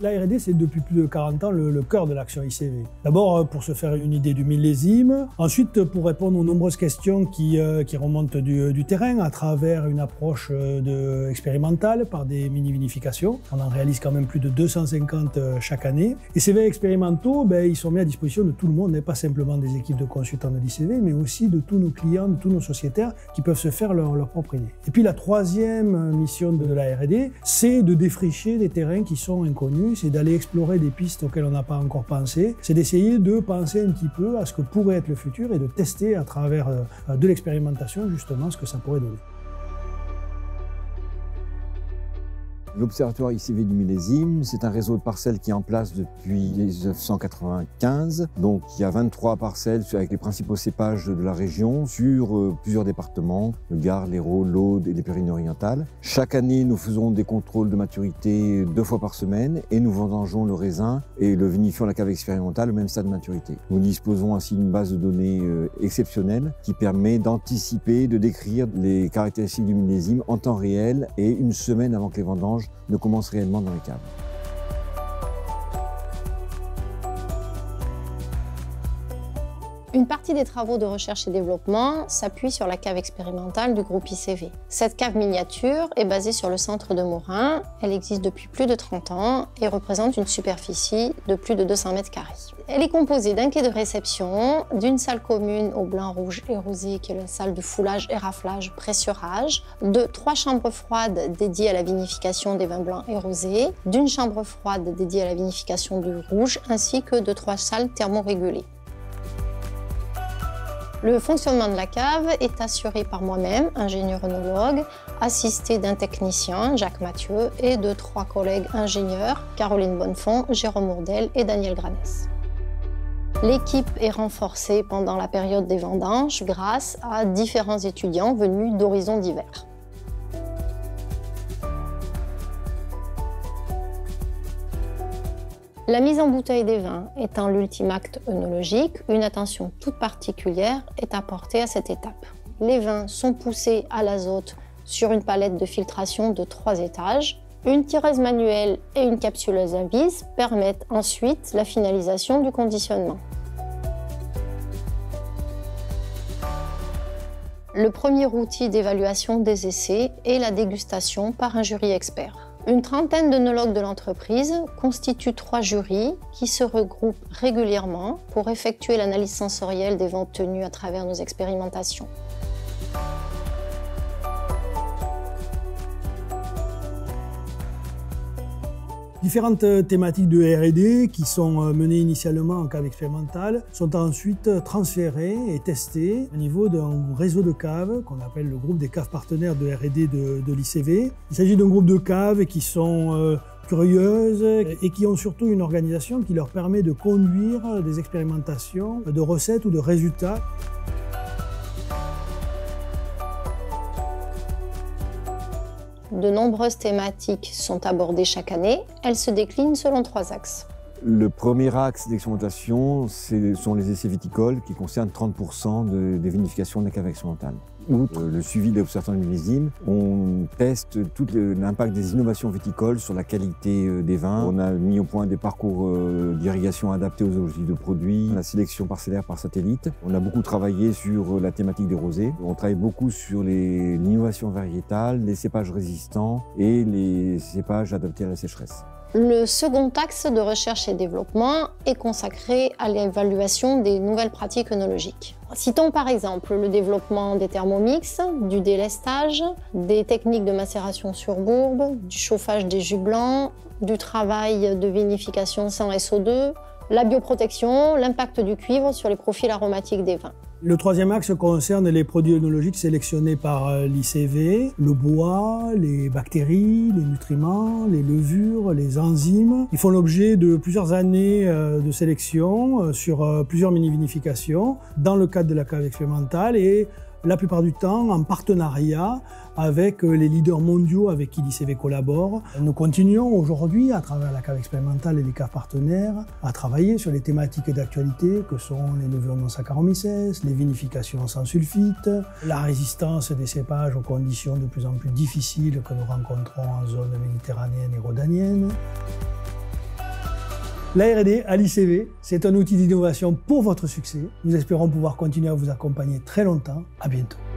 La R&D, c'est depuis plus de 40 ans le cœur de l'action ICV. D'abord, pour se faire une idée du millésime. Ensuite, pour répondre aux nombreuses questions qui remontent du terrain à travers une approche expérimentale par des mini-vinifications. On en réalise quand même plus de 250 chaque année. Et ces vins expérimentaux, ils sont mis à disposition de tout le monde, et pas simplement des équipes de consultants de l'ICV, mais aussi de tous nos clients, de tous nos sociétaires qui peuvent se faire leur propre idée. Et puis la troisième mission de la R&D, c'est de défricher des terrains qui sont inconnus, c'est d'aller explorer des pistes auxquelles on n'a pas encore pensé, c'est d'essayer de penser un petit peu à ce que pourrait être le futur et de tester à travers de l'expérimentation justement ce que ça pourrait donner. L'Observatoire ICV du millésime, c'est un réseau de parcelles qui est en place depuis 1995. Donc il y a 23 parcelles avec les principaux cépages de la région sur plusieurs départements, le Gard, l'Hérault, l'Aude et les Pyrénées-Orientales. Chaque année, nous faisons des contrôles de maturité 2 fois par semaine et nous vendangeons le raisin et le vinifions à la cave expérimentale au même stade de maturité. Nous disposons ainsi d'une base de données exceptionnelle qui permet d'anticiper, de décrire les caractéristiques du millésime en temps réel et une semaine avant que les vendanges ne commence réellement dans les caves. Une partie des travaux de recherche et développement s'appuie sur la cave expérimentale du groupe ICV. Cette cave miniature est basée sur le centre de Morin. Elle existe depuis plus de 30 ans et représente une superficie de plus de 200 mètres carrés. Elle est composée d'un quai de réception, d'une salle commune au blanc, rouge et rosé qui est la salle de foulage, éraflage, pressurage, de 3 chambres froides dédiées à la vinification des vins blancs et rosés, d'une chambre froide dédiée à la vinification du rouge ainsi que de 3 salles thermorégulées. Le fonctionnement de la cave est assuré par moi-même, ingénieur œnologue, assisté d'un technicien, Jacques Mathieu, et de 3 collègues ingénieurs, Caroline Bonnefond, Jérôme Ourdel et Daniel Granès. L'équipe est renforcée pendant la période des vendanges grâce à différents étudiants venus d'horizons divers. La mise en bouteille des vins étant l'ultime acte œnologique, une attention toute particulière est apportée à cette étape. Les vins sont poussés à l'azote sur une palette de filtration de 3 étages. Une tireuse manuelle et une capsuleuse à vis permettent ensuite la finalisation du conditionnement. Le premier outil d'évaluation des essais est la dégustation par un jury expert. Une trentaine d'œnologues de l'entreprise constituent 3 jurys qui se regroupent régulièrement pour effectuer l'analyse sensorielle des vins obtenus à travers nos expérimentations. Différentes thématiques de R&D qui sont menées initialement en cave expérimentale sont ensuite transférées et testées au niveau d'un réseau de caves qu'on appelle le groupe des caves partenaires de R&D de l'ICV. Il s'agit d'un groupe de caves qui sont curieuses et qui ont surtout une organisation qui leur permet de conduire des expérimentations de recettes ou de résultats. De nombreuses thématiques sont abordées chaque année. Elles se déclinent selon 3 axes. Le premier axe d'expérimentation, sont les essais viticoles qui concernent 30% des vinifications de la cave expérimentale. Outre le suivi de l'observatoire du millésime, on teste tout l'impact des innovations viticoles sur la qualité des vins. On a mis au point des parcours d'irrigation adaptés aux objectifs de produits, la sélection parcellaire par satellite. On a beaucoup travaillé sur la thématique des rosés. On travaille beaucoup sur l'innovation variétale, les cépages résistants et les cépages adaptés à la sécheresse. Le second axe de recherche et développement est consacré à l'évaluation des nouvelles pratiques œnologiques. Citons par exemple le développement des thermomix, du délestage, des techniques de macération sur bourbe, du chauffage des jus blancs, du travail de vinification sans SO2, la bioprotection, l'impact du cuivre sur les profils aromatiques des vins. Le troisième axe concerne les produits œnologiques sélectionnés par l'ICV, le bois, les bactéries, les nutriments, les levures, les enzymes. Ils font l'objet de plusieurs années de sélection sur plusieurs mini-vinifications dans le cadre de la cave expérimentale et la plupart du temps en partenariat avec les leaders mondiaux avec qui l'ICV collabore. Nous continuons aujourd'hui, à travers la cave expérimentale et les caves partenaires, à travailler sur les thématiques d'actualité que sont les levures non Saccharomyces, les vinifications sans sulfite, la résistance des cépages aux conditions de plus en plus difficiles que nous rencontrons en zone méditerranéenne et rhodanienne. La R&D à l'ICV, c'est un outil d'innovation pour votre succès. Nous espérons pouvoir continuer à vous accompagner très longtemps. À bientôt.